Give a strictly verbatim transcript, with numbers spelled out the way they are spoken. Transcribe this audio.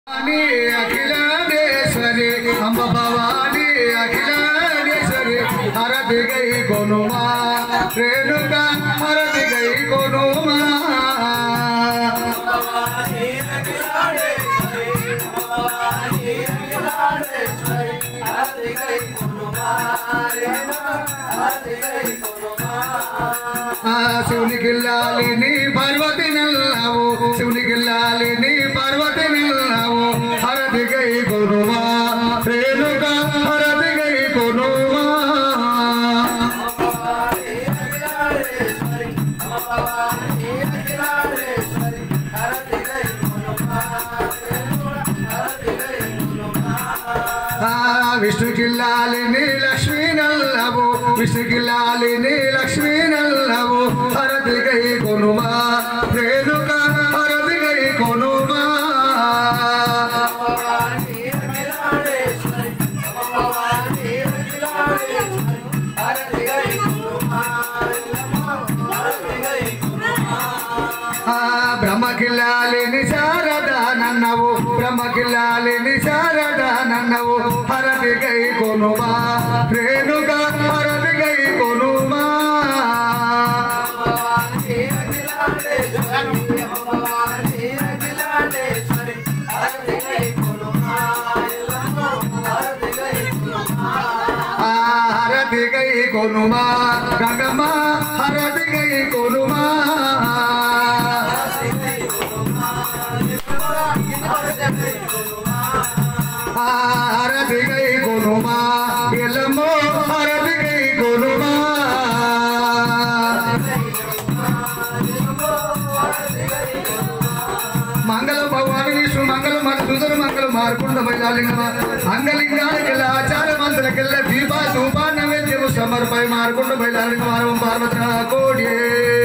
अखिलेश्वरी अम्ब भवानी अखिलेश्वरी हरद गई गोनुमा रेणुका हरद गई गोनुमा शिवनी गिल्लालिनी पार्वती नल्लावो शिवनी गिल्लालिनी पार्वती नल्लावो हरद गई गोनुमा रेणुका हरद गई गोनुमा विष्णु गिल्लालिनी लक्ष्मी नल्लावो विष्णु गिल्लालिनी लक्ष्मी नल्लावो हरद गई गोनुमा रेणुका हरद गई गोनुमा ब्रह्म गिल्लालिनी शारदा नन्नवो ब्रह्म गिल्लालिनी शारदा नन्नवो हरद गई गोनुमा रेणुका हरद गई गोनुमा हरद गई गोनुमा गंगम्मा हरद गई गोनुमा हरद गई गोनुमा एलम्बो हरद गई गोनुमा मंगल भवानी विष्णु मंगल मधुसूदन मंगल मार्कुंड बैलालिंगम अंगलिंगानिकेल्ला आचार मंत्रकेल्ला दीपा धूपा नैवेद्यमु समर्पय मार्कुंड बैलालिंगम पार्वती कोड्ये।